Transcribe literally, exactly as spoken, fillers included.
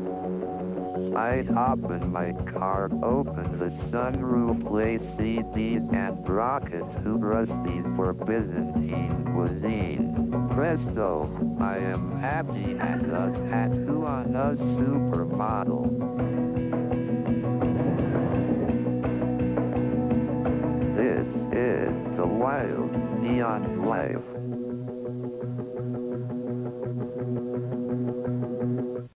I'd hop in my car, open the sunroof, play C Ds and rocket to Rusty's for Byzantine cuisine. Presto, I am happy as a tattoo on a supermodel. This is the wild neon life.